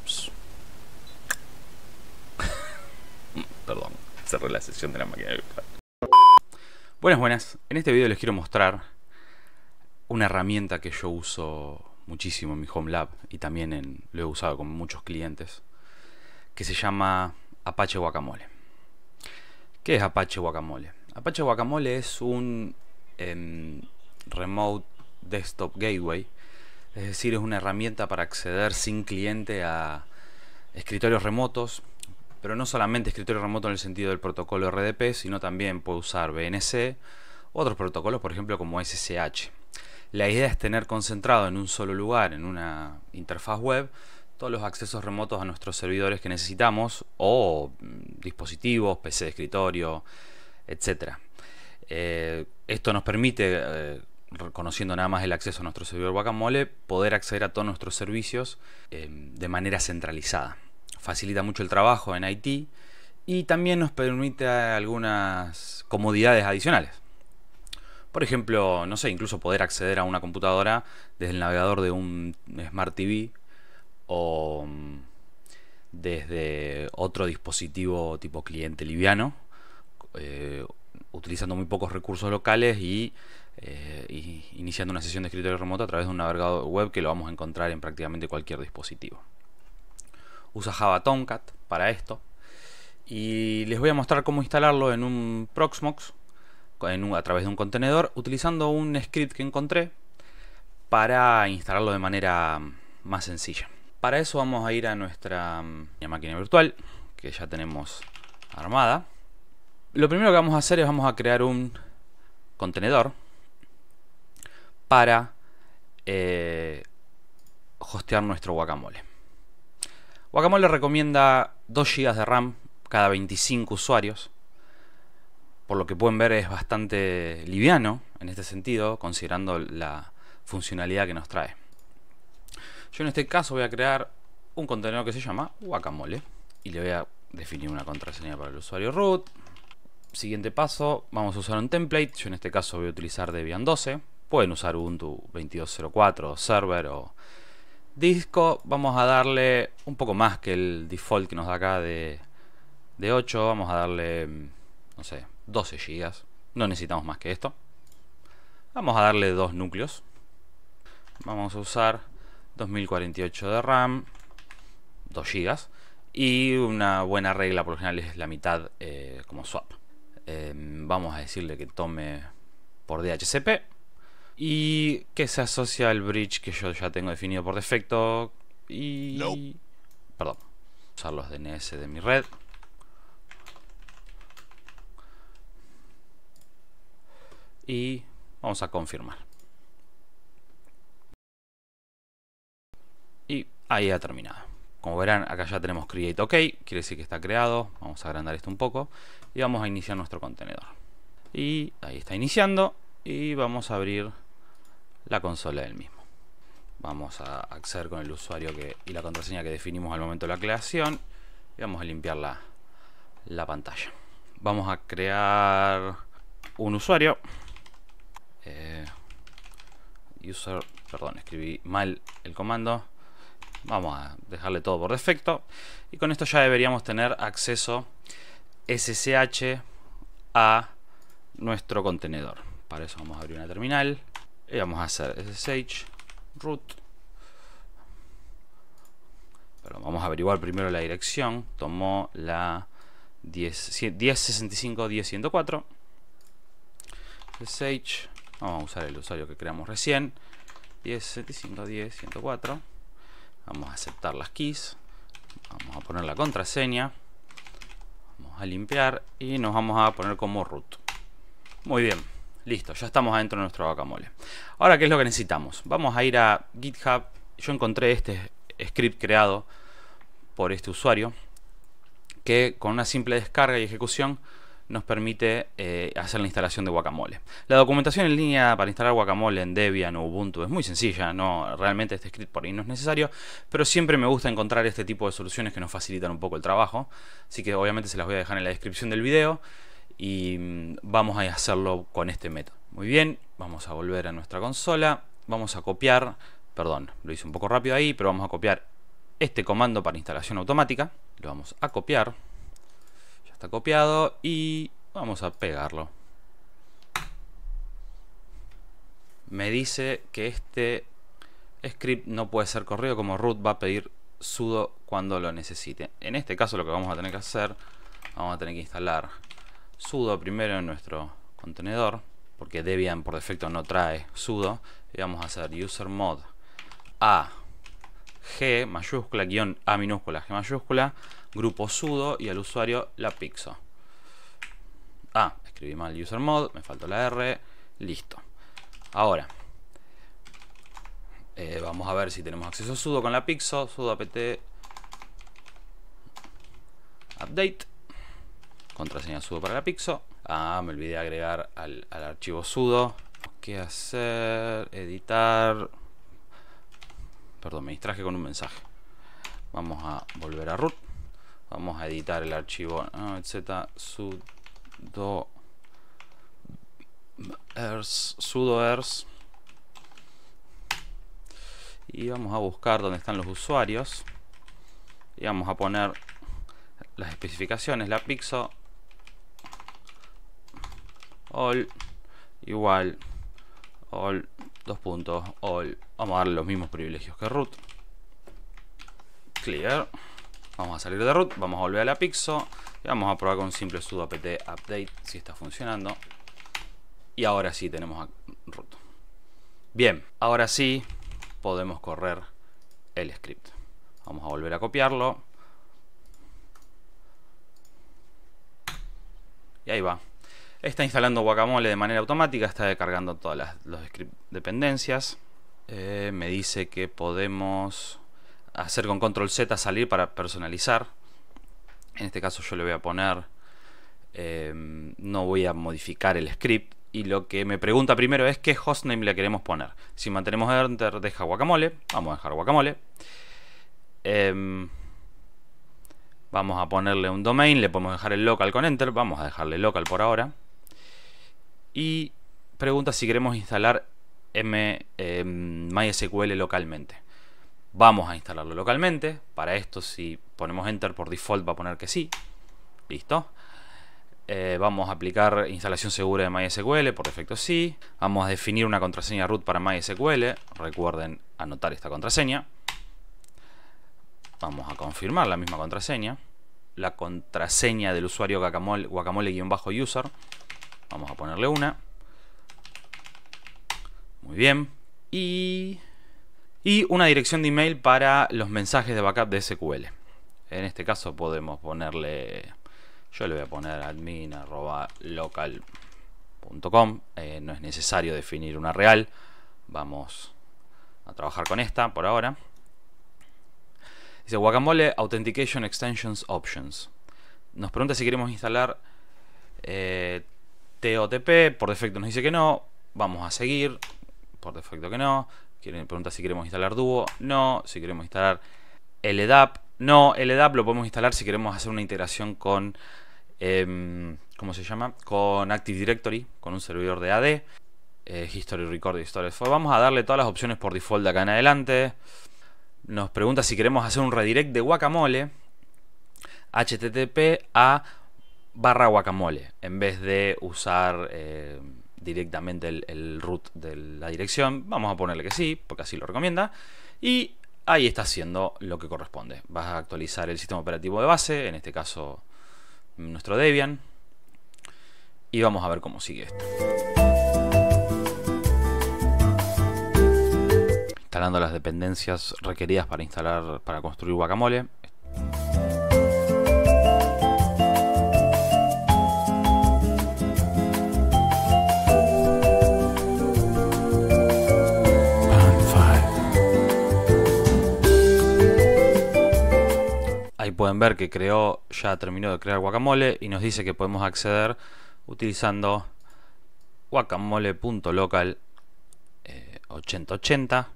Perdón, cerré la sesión de la máquina virtual. Buenas. En este video les quiero mostrar una herramienta que yo uso muchísimo en mi Home Lab y también lo he usado con muchos clientes, que se llama Apache Guacamole. ¿Qué es Apache Guacamole? Apache Guacamole es un Remote Desktop Gateway, es decir, es una herramienta para acceder sin cliente a escritorios remotos, pero no solamente escritorio remoto en el sentido del protocolo RDP, sino también puede usar VNC u otros protocolos, por ejemplo como SSH. La idea es tener concentrado en un solo lugar, en una interfaz web, todos los accesos remotos a nuestros servidores que necesitamos, o dispositivos, PC de escritorio, etc. Esto nos permite, conociendo nada más el acceso a nuestro servidor Guacamole, poder acceder a todos nuestros servicios de manera centralizada. Facilita mucho el trabajo en IT y también nos permite algunas comodidades adicionales. Por ejemplo, no sé, incluso poder acceder a una computadora desde el navegador de un Smart TV o desde otro dispositivo tipo cliente liviano, utilizando muy pocos recursos locales y iniciando una sesión de escritorio remoto a través de un navegador web que lo vamos a encontrar en prácticamente cualquier dispositivo. Usa Java Tomcat para esto y les voy a mostrar cómo instalarlo en un Proxmox a través de un contenedor, utilizando un script que encontré para instalarlo de manera más sencilla. Para eso vamos a ir a nuestra máquina virtual, que ya tenemos armada. Lo primero que vamos a hacer es vamos a crear un contenedor para hostear nuestro Guacamole. Guacamole recomienda 2 GB de RAM cada 25 usuarios. Por lo que pueden ver, es bastante liviano en este sentido, considerando la funcionalidad que nos trae. Yo en este caso voy a crear un contenedor que se llama Guacamole y le voy a definir una contraseña para el usuario root. Siguiente paso, vamos a usar un template. Yo en este caso voy a utilizar Debian 12. Pueden usar Ubuntu 22.04 Server o disco. Vamos a darle un poco más que el default que nos da acá de 8. Vamos a darle, no sé, 12 GB. No necesitamos más que esto. Vamos a darle 2 núcleos. Vamos a usar 2048 de RAM, 2 GB. Y una buena regla por lo general es la mitad como swap. Vamos a decirle que tome por DHCP y que se asocia al bridge que yo ya tengo definido por defecto. Y perdón, usar los DNS de mi red. Y vamos a confirmar. Y ahí ha terminado. Como verán, acá ya tenemos create OK, quiere decir que está creado. Vamos a agrandar esto un poco y vamos a iniciar nuestro contenedor. Y ahí está iniciando y vamos a abrir la consola del mismo. Vamos a acceder con el usuario y la contraseña que definimos al momento de la creación y vamos a limpiar la pantalla. Vamos a crear un usuario. Perdón, escribí mal el comando. Vamos a dejarle todo por defecto y con esto ya deberíamos tener acceso SSH a nuestro contenedor. Para eso vamos a abrir una terminal y vamos a hacer SSH root. Pero vamos a averiguar primero la dirección. Tomó la 10.65.10.104. SSH. Vamos a usar el usuario que creamos recién. 10.65.10.104. Vamos a aceptar las keys. Vamos a poner la contraseña. Vamos a limpiar y nos vamos a poner como root. Muy bien, listo, ya estamos adentro de nuestro Guacamole. Ahora, ¿qué es lo que necesitamos? Vamos a ir a GitHub. Yo encontré este script creado por este usuario que con una simple descarga y ejecución nos permite hacer la instalación de Guacamole. La documentación en línea para instalar Guacamole en Debian o Ubuntu es muy sencilla, no, realmente este script por ahí no es necesario, pero siempre me gusta encontrar este tipo de soluciones que nos facilitan un poco el trabajo, así que obviamente se las voy a dejar en la descripción del video y vamos a hacerlo con este método. Muy bien, vamos a volver a nuestra consola, vamos a copiar, perdón, lo hice un poco rápido ahí, pero vamos a copiar este comando para instalación automática. Lo vamos a copiar. Ya está copiado y vamos a pegarlo. Me dice que este script no puede ser corrido como root, va a pedir sudo cuando lo necesite. En este caso lo que vamos a tener que hacer, vamos a tener que instalar sudo primero en nuestro contenedor, porque Debian por defecto no trae sudo, y vamos a hacer usermod a g mayúscula guión a minúscula g mayúscula grupo sudo y al usuario la pixo. Escribí mal usermod, me faltó la r, listo. Ahora vamos a ver si tenemos acceso a sudo con la pixo. Sudo apt update, contraseña sudo para la pixo. Me olvidé de agregar al archivo sudo. ¿Qué hacer? Editar. Perdón, me distraje con un mensaje. Vamos a volver a root. Vamos a editar el archivo etc sudo ers y vamos a buscar dónde están los usuarios y vamos a poner las especificaciones. La pixo all igual all dos puntos all. Vamos a darle los mismos privilegios que root. Clear. Vamos a salir de root, vamos a volver a la pixo y vamos a probar con un simple sudo apt update si está funcionando. Y ahora sí tenemos root. Bien, ahora sí podemos correr el script. Vamos a volver a copiarlo. Y ahí va. Está instalando Guacamole de manera automática, está descargando todas los script dependencias. Me dice que podemos hacer con control Z salir para personalizar. En este caso yo le voy a poner no voy a modificar el script. Y lo que me pregunta primero es qué hostname le queremos poner. Si mantenemos enter deja Guacamole. Vamos a dejar Guacamole. Vamos a ponerle un domain. Le podemos dejar el local con enter. Vamos a dejarle local por ahora. Y pregunta si queremos instalar MySQL localmente. Vamos a instalarlo localmente. Para esto, si ponemos enter por default va a poner que sí. Listo. Vamos a aplicar instalación segura de MySQL, por defecto sí. Vamos a definir una contraseña root para MySQL. Recuerden anotar esta contraseña. Vamos a confirmar la misma contraseña. La contraseña del usuario guacamole-user. Vamos a ponerle una. Muy bien. Y una dirección de email para los mensajes de backup de SQL. En este caso podemos ponerle... Yo le voy a poner admin@local.com. No es necesario definir una real. Vamos a trabajar con esta por ahora. Dice Guacamole Authentication Extensions Options. Nos pregunta si queremos instalar TOTP. Por defecto nos dice que no. Vamos a seguir. Por defecto que no. Pregunta si queremos instalar Duo. No. Si queremos instalar LDAP. No, LDAP lo podemos instalar si queremos hacer una integración con ¿cómo se llama? Con Active Directory, con un servidor de AD, History Record y Storage. Vamos a darle todas las opciones por default de acá en adelante. Nos pregunta si queremos hacer un redirect de Guacamole HTTP a /guacamole en vez de usar directamente el root de la dirección. Vamos a ponerle que sí, porque así lo recomienda. Y ahí está haciendo lo que corresponde. Vas a actualizar el sistema operativo de base, en este caso nuestro Debian. Y vamos a ver cómo sigue esto. Instalando las dependencias requeridas para construir Guacamole. Ahí pueden ver que ya terminó de crear Guacamole y nos dice que podemos acceder utilizando guacamole.local 8080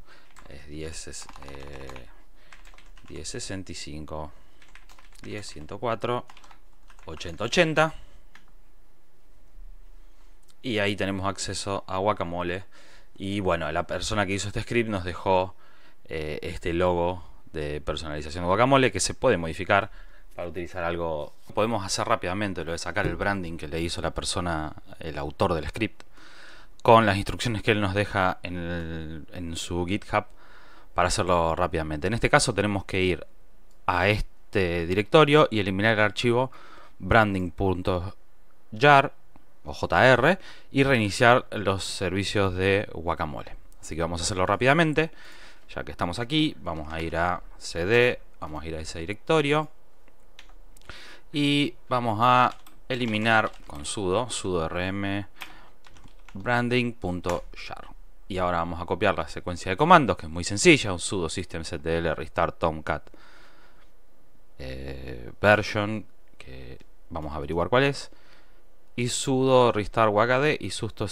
1065 10104 8080 y ahí tenemos acceso a Guacamole. Y bueno, la persona que hizo este script nos dejó este logo de personalización de Guacamole que se puede modificar para utilizar algo. Podemos hacer rápidamente lo de sacar el branding que le hizo la persona, el autor del script, con las instrucciones que él nos deja en su GitHub para hacerlo rápidamente. En este caso tenemos que ir a este directorio y eliminar el archivo branding.jar o JR y reiniciar los servicios de Guacamole. Así que vamos a hacerlo rápidamente. Ya que estamos aquí, vamos a ir a cd, vamos a ir a ese directorio y vamos a eliminar con sudo rm branding.jar. Y ahora vamos a copiar la secuencia de comandos, que es muy sencilla: un sudo systemctl restart tomcat version, que vamos a averiguar cuál es, y sudo restart wacad y sudo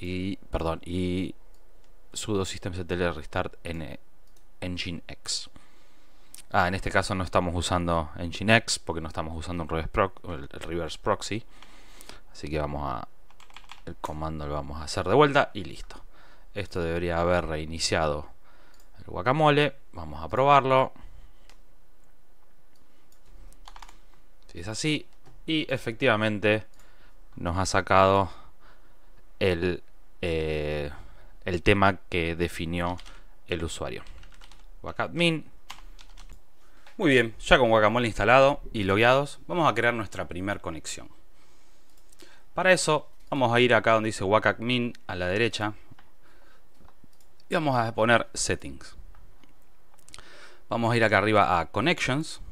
systemctl restart nginx. En este caso no estamos usando nginx porque no estamos usando el reverse proxy, así que el comando lo vamos a hacer de vuelta y listo. Esto debería haber reiniciado el Guacamole. Vamos a probarlo. Si es así, y efectivamente nos ha sacado el tema que definió el usuario. Guacadmin. Muy bien, ya con Guacamole instalado y logueados, vamos a crear nuestra primera conexión. Para eso vamos a ir acá donde dice Guacadmin a la derecha y vamos a poner Settings. Vamos a ir acá arriba a Connections,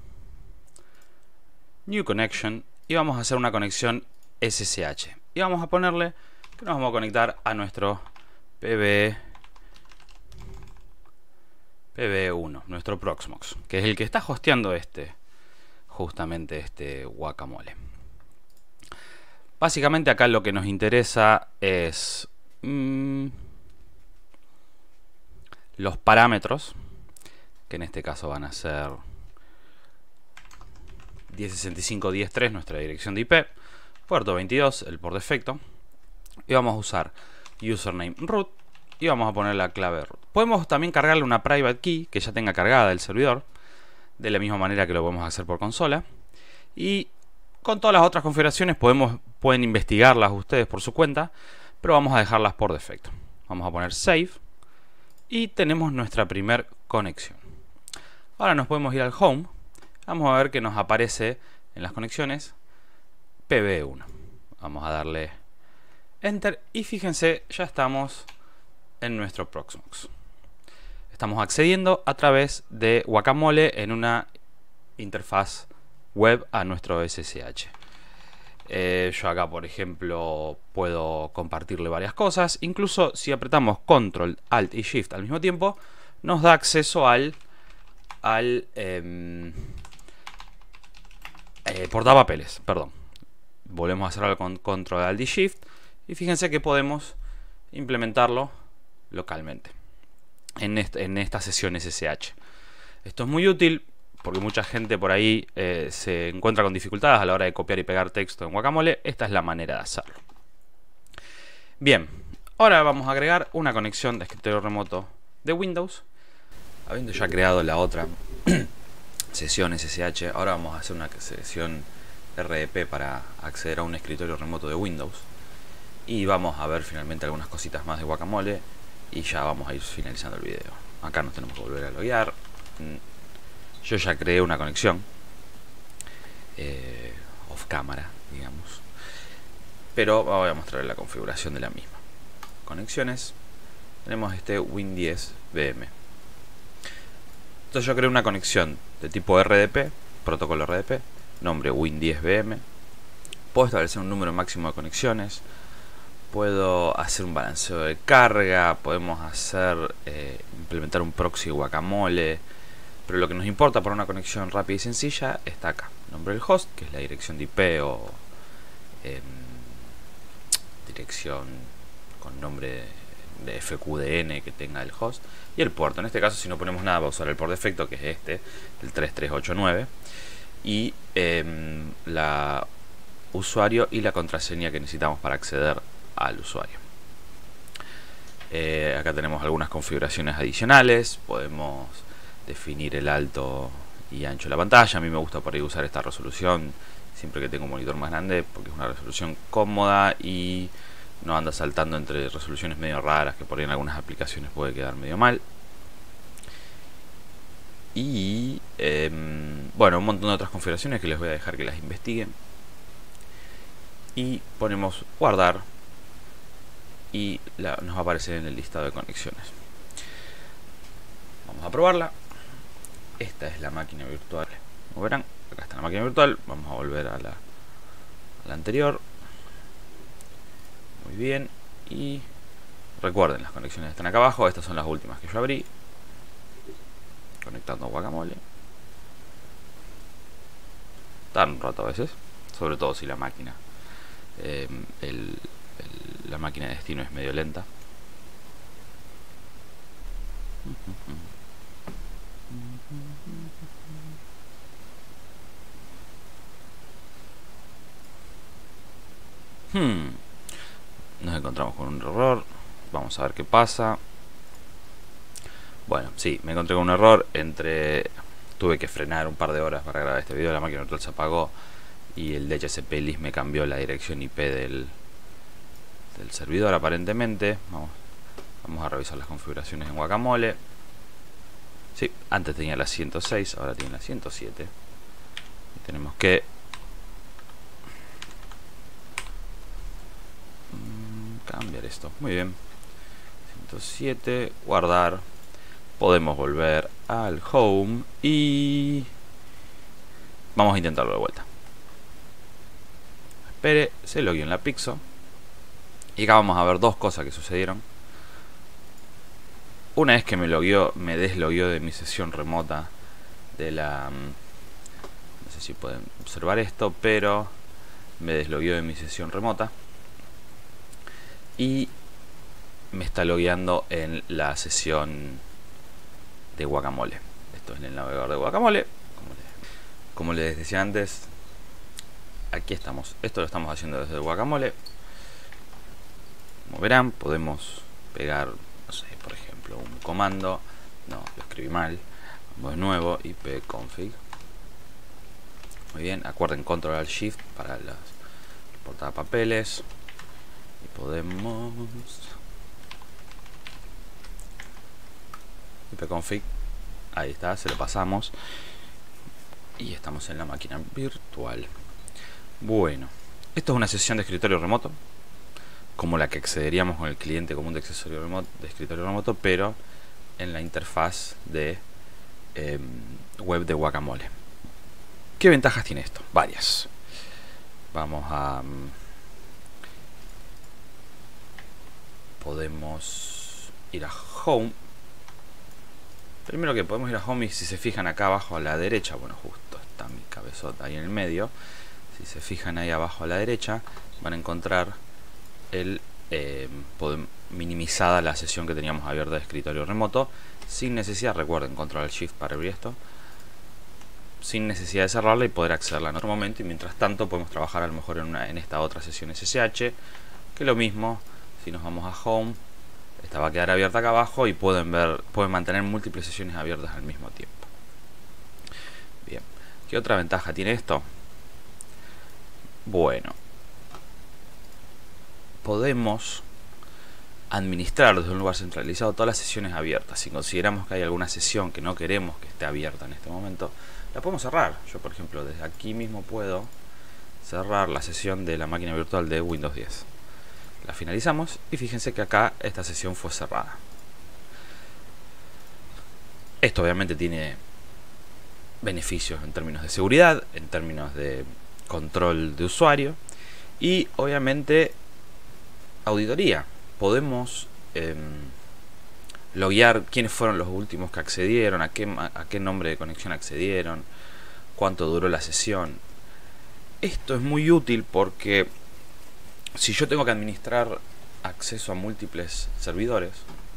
New Connection, y vamos a hacer una conexión SSH. Y vamos a ponerle que nos vamos a conectar a nuestro PB1, nuestro Proxmox, que es el que está hosteando justamente este Guacamole. Básicamente acá lo que nos interesa es los parámetros, que en este caso van a ser 1065.10.3, nuestra dirección de IP, puerto 22, el por defecto, y vamos a usar username root y vamos a poner la clave root. Podemos también cargarle una private key que ya tenga cargada del servidor, de la misma manera que lo podemos hacer por consola, y con todas las otras configuraciones pueden investigarlas ustedes por su cuenta, pero vamos a dejarlas por defecto. Vamos a poner save y tenemos nuestra primer conexión. Ahora nos podemos ir al home. Vamos a ver que nos aparece en las conexiones PB1. Vamos a darle enter y fíjense, ya estamos en nuestro Proxmox. Estamos accediendo a través de Guacamole en una interfaz web a nuestro SSH. Yo acá, por ejemplo, puedo compartirle varias cosas. Incluso si apretamos Control, Alt y Shift al mismo tiempo, nos da acceso al portapapeles. Perdón. Volvemos a hacerlo con Control, Alt y Shift. Y fíjense que podemos implementarlo localmente en esta sesión SSH. Esto es muy útil porque mucha gente por ahí se encuentra con dificultades a la hora de copiar y pegar texto en Guacamole. Esta es la manera de hacerlo. Bien, ahora vamos a agregar una conexión de escritorio remoto de Windows. Habiendo ya creado la otra sesión SSH, ahora vamos a hacer una sesión RDP para acceder a un escritorio remoto de Windows. Y vamos a ver finalmente algunas cositas más de Guacamole y ya vamos a ir finalizando el video. Acá nos tenemos que volver a loguear. Yo ya creé una conexión off cámara, digamos, pero voy a mostrar la configuración de la misma. Conexiones, tenemos este Win10 VM. Entonces yo creé una conexión de tipo RDP, protocolo RDP, nombre Win10 VM. Puedo establecer un número máximo de conexiones, puedo hacer un balanceo de carga, podemos implementar un proxy Guacamole. Pero lo que nos importa para una conexión rápida y sencilla está acá. Nombre del host, que es la dirección de IP o dirección con nombre de FQDN que tenga el host. Y el puerto. En este caso, si no ponemos nada, va a usar el por defecto, que es el 3389. Y la usuario y la contraseña que necesitamos para acceder al usuario. Acá tenemos algunas configuraciones adicionales. Podemos definir el alto y ancho de la pantalla. A mí me gusta por ahí usar esta resolución siempre que tengo un monitor más grande, porque es una resolución cómoda y no anda saltando entre resoluciones medio raras que por ahí en algunas aplicaciones puede quedar medio mal. Y bueno, un montón de otras configuraciones que les voy a dejar que las investiguen. Y ponemos guardar y nos va a aparecer en el listado de conexiones. Vamos a probarla. Esta es la máquina virtual. Como verán, acá está la máquina virtual. Vamos a volver a la anterior. Muy bien. Y recuerden, las conexiones están acá abajo. Estas son las últimas que yo abrí. Conectando a Guacamole. Tarda un rato a veces, sobre todo si la máquina la máquina de destino es medio lenta. Nos encontramos con un error. Vamos a ver qué pasa. Bueno, sí, me encontré con un error. Tuve que frenar un par de horas para grabar este video. La máquina virtual se apagó y el DHCP LIS me cambió la dirección IP del servidor aparentemente. Vamos a revisar las configuraciones en Guacamole. Sí, antes tenía la 106, ahora tiene la 107. Y tenemos que cambiar esto. Muy bien. 107, guardar. Podemos volver al home y vamos a intentarlo de vuelta. Espere, se logueó en la Pixo. Y acá vamos a ver dos cosas que sucedieron. Una es que me deslogueó de mi sesión remota de la... No sé si pueden observar esto, pero me deslogueó de mi sesión remota. Y me está logueando en la sesión de Guacamole. Esto es en el navegador de Guacamole. Como les decía antes, aquí estamos. Esto lo estamos haciendo desde Guacamole. Como verán, podemos pegar, no sé, por ejemplo, un comando. No, lo escribí mal. Vamos de nuevo, ipconfig. Muy bien, acuerden Control Alt Shift para las portapapeles. Y podemos ipconfig. Ahí está, se lo pasamos. Y estamos en la máquina virtual. Bueno, esto es una sesión de escritorio remoto, como la que accederíamos con el cliente común de escritorio remoto, pero en la interfaz de web de Guacamole. ¿Qué ventajas tiene esto? Varias. Vamos a... podemos ir a Home. Primero que podemos ir a Home y si se fijan acá abajo a la derecha, bueno, justo está mi cabezota ahí en el medio. Si se fijan ahí abajo a la derecha, van a encontrar minimizada la sesión que teníamos abierta de escritorio remoto, sin necesidad, recuerden, Control Shift para abrir esto, sin necesidad de cerrarla y poder accederla en otro momento. Y mientras tanto podemos trabajar a lo mejor en esta otra sesión SSH, que lo mismo, si nos vamos a Home, esta va a quedar abierta acá abajo y pueden mantener múltiples sesiones abiertas al mismo tiempo. Bien, ¿qué otra ventaja tiene esto? Bueno, podemos administrar desde un lugar centralizado todas las sesiones abiertas. Si consideramos que hay alguna sesión que no queremos que esté abierta en este momento, la podemos cerrar. Yo, por ejemplo, desde aquí mismo puedo cerrar la sesión de la máquina virtual de Windows 10. La finalizamos y fíjense que acá esta sesión fue cerrada. Esto obviamente tiene beneficios en términos de seguridad, en términos de control de usuario y obviamente auditoría. Podemos loguear quiénes fueron los últimos que accedieron, a qué nombre de conexión accedieron, cuánto duró la sesión. Esto es muy útil porque si yo tengo que administrar acceso a múltiples servidores,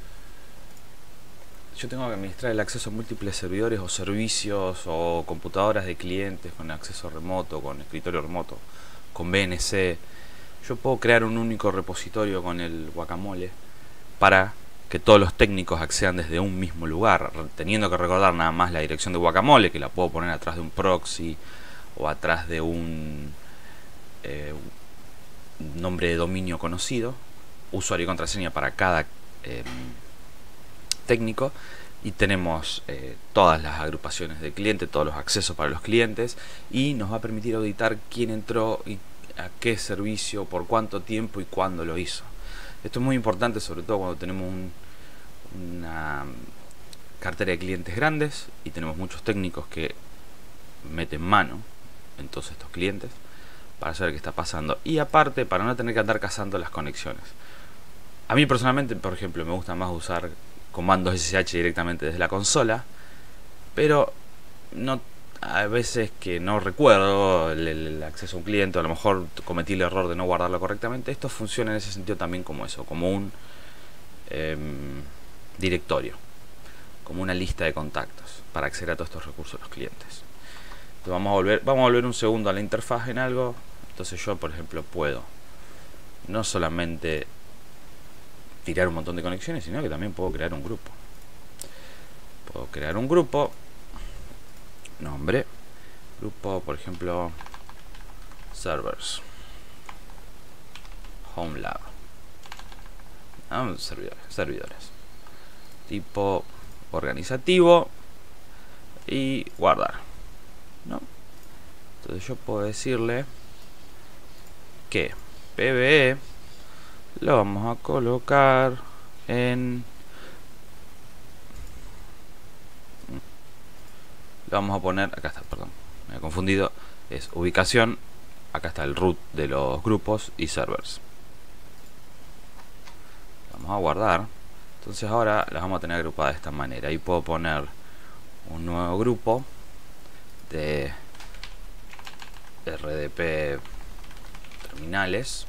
yo tengo que administrar el acceso a múltiples servidores o servicios o computadoras de clientes con acceso remoto, con escritorio remoto, con VNC. Yo puedo crear un único repositorio con el Guacamole para que todos los técnicos accedan desde un mismo lugar, teniendo que recordar nada más la dirección de Guacamole, que la puedo poner atrás de un proxy o atrás de un nombre de dominio conocido, usuario y contraseña para cada técnico, y tenemos todas las agrupaciones de cliente, todos los accesos para los clientes, y nos va a permitir auditar quién entró y a qué servicio, por cuánto tiempo y cuándo lo hizo. Esto es muy importante, sobre todo cuando tenemos una cartera de clientes grandes y tenemos muchos técnicos que meten mano en todos estos clientes para saber qué está pasando, y aparte para no tener que andar cazando las conexiones. A mí personalmente, por ejemplo, me gusta más usar comandos SSH directamente desde la consola, pero a veces que no recuerdo el acceso a un cliente, a lo mejor cometí el error de no guardarlo correctamente. Esto funciona en ese sentido también como eso, como un directorio, como una lista de contactos para acceder a todos estos recursos de los clientes. Entonces vamos a volver un segundo a la interfaz en algo. Entonces yo, por ejemplo, puedo no solamente tirar un montón de conexiones, sino que también puedo crear un grupo. Puedo crear un grupo, nombre, grupo, por ejemplo, servers, home lab, servidores, tipo organizativo y guardar, ¿no? Entonces yo puedo decirle que PBE lo vamos a colocar en... Lo vamos a poner... Acá está, perdón, me he confundido. Es ubicación. Acá está el root de los grupos y servers. Vamos a guardar. Entonces ahora las vamos a tener agrupadas de esta manera. Ahí puedo poner un nuevo grupo de RDP terminales.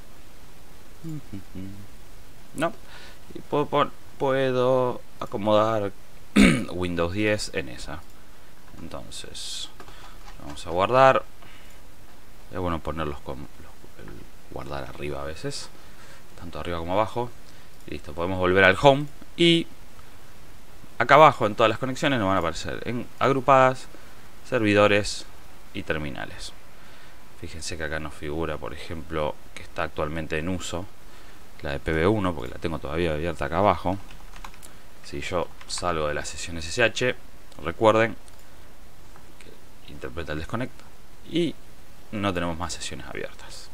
No. Y puedo acomodar Windows 10 en esa. Entonces vamos a guardar. Es bueno ponerlos guardar arriba a veces, tanto arriba como abajo. Y listo, podemos volver al home. Y acá abajo en todas las conexiones nos van a aparecer en agrupadas, servidores y terminales. Fíjense que acá nos figura, por ejemplo, que está actualmente en uso la de PB1, porque la tengo todavía abierta acá abajo. Si yo salgo de la sesión SSH, recuerden que interpreta el desconect y no tenemos más sesiones abiertas.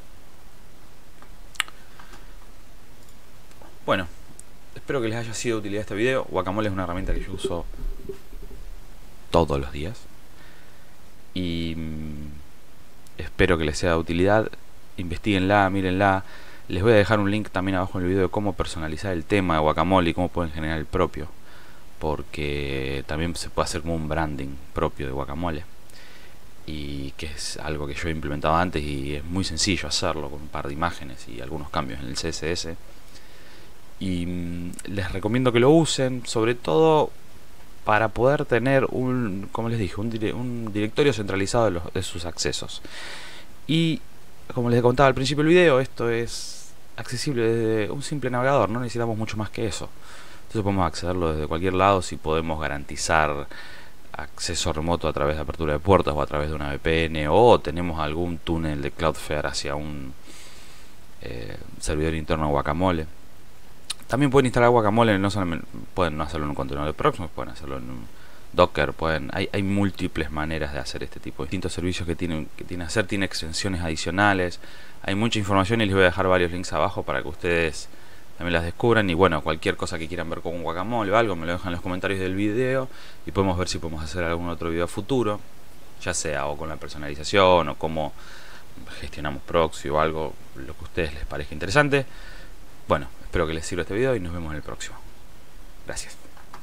Bueno, espero que les haya sido de utilidad este video. Guacamole es una herramienta que yo uso todos los días y espero que les sea de utilidad. Investíguenla, mírenla. Les voy a dejar un link también abajo en el video de cómo personalizar el tema de Guacamole y cómo pueden generar el propio, porque también se puede hacer como un branding propio de Guacamole, y que es algo que yo he implementado antes y es muy sencillo hacerlo con un par de imágenes y algunos cambios en el CSS. Y les recomiendo que lo usen, sobre todo para poder tener como les dije, un directorio centralizado de sus accesos. Y como les contaba al principio del video, esto es accesible desde un simple navegador, no necesitamos mucho más que eso. Entonces podemos accederlo desde cualquier lado si podemos garantizar acceso remoto a través de apertura de puertas o a través de una VPN, o tenemos algún túnel de Cloudflare hacia un servidor interno de Guacamole. También pueden instalar Guacamole, no solamente pueden hacerlo en un contenedor de Proxmox, pueden hacerlo en un Docker, hay múltiples maneras de hacer este tipo de distintos servicios que tiene extensiones adicionales. Hay mucha información y les voy a dejar varios links abajo para que ustedes también las descubran. Y bueno, cualquier cosa que quieran ver con Guacamole o algo, me lo dejan en los comentarios del video y podemos ver si podemos hacer algún otro video futuro, ya sea o con la personalización o cómo gestionamos proxy o algo, lo que a ustedes les parezca interesante. Bueno, espero que les sirva este video y nos vemos en el próximo. Gracias.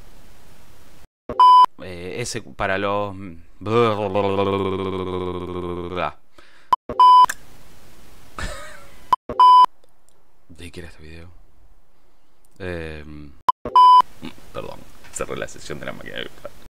Ese para los... ¿De qué era este video? Perdón, cerré la sesión de la máquina.